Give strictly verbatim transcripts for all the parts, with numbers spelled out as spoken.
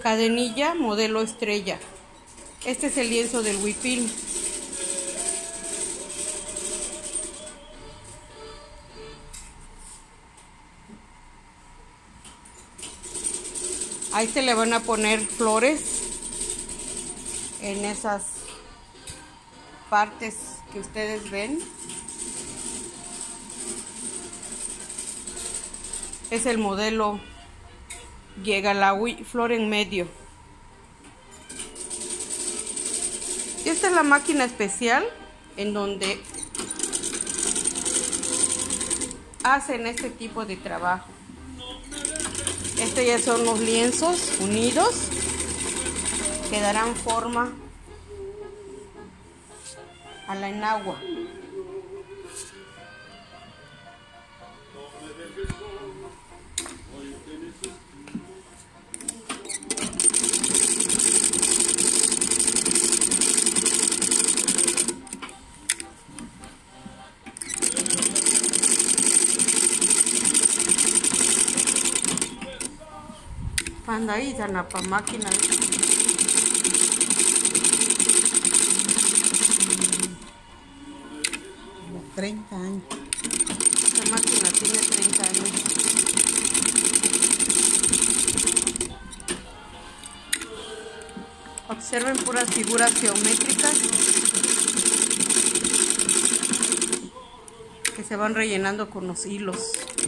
Cadenilla modelo estrella. Este es el lienzo del huipil. A este le van a poner flores en esas partes que ustedes ven. Es el modelo Yegalawi, flor en medio. Y esta es la máquina especial en donde hacen este tipo de trabajo. Estos ya son los lienzos unidos que darán forma a la enagua. Anda ahí, sana pa máquina. treinta años. La máquina tiene treinta años. Observen puras figuras geométricas que se van rellenando con los hilos.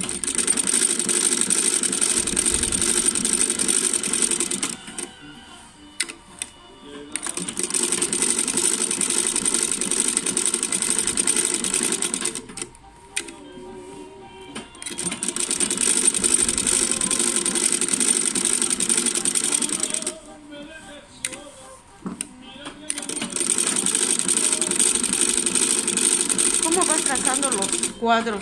¿Cómo vas trazando los cuadros?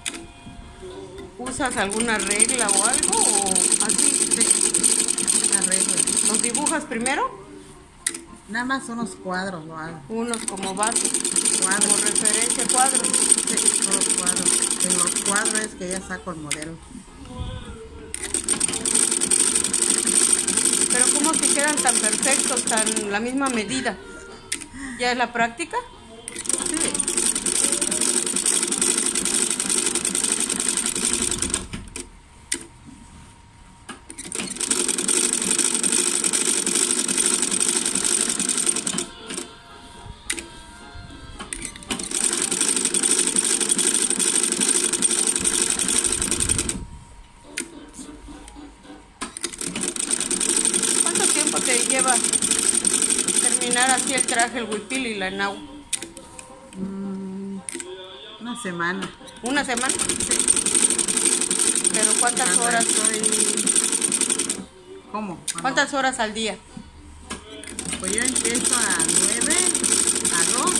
¿Usas alguna regla o algo o así? Una regla. ¿Los dibujas primero? Nada más unos cuadros lo hago. Unos como base, Cuadros. como referencia, cuadros. Sí, todos cuadros. En los cuadros es que ya saco el modelo. Pero ¿cómo que quedan tan perfectos, tan la misma medida? ¿Ya es la práctica? Sí. ¿Cuánto tiempo te lleva terminar así el traje, el huipil y la enagua? Mm, una semana. ¿Una semana? Sí. ¿Pero cuántas Cuando horas? estoy- ¿Cómo? Cuando- ¿Cuántas horas al día? Pues yo empiezo a nueve, a dos,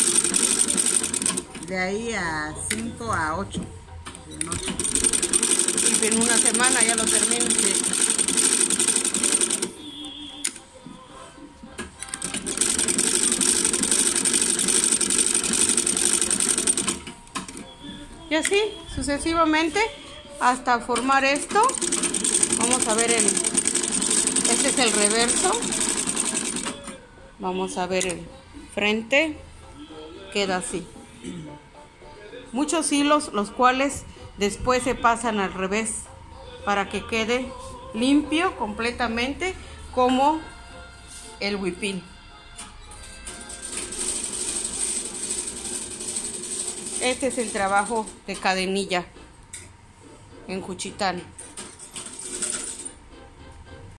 de ahí a cinco a ocho de noche. Y en una semana ya lo terminas. Y así sucesivamente hasta formar esto. Vamos a ver el, este es el reverso. Vamos a ver el frente. Queda así. Muchos hilos, los cuales después se pasan al revés para que quede limpio completamente como el huipil. Este es el trabajo de Cadenilla en Juchitán.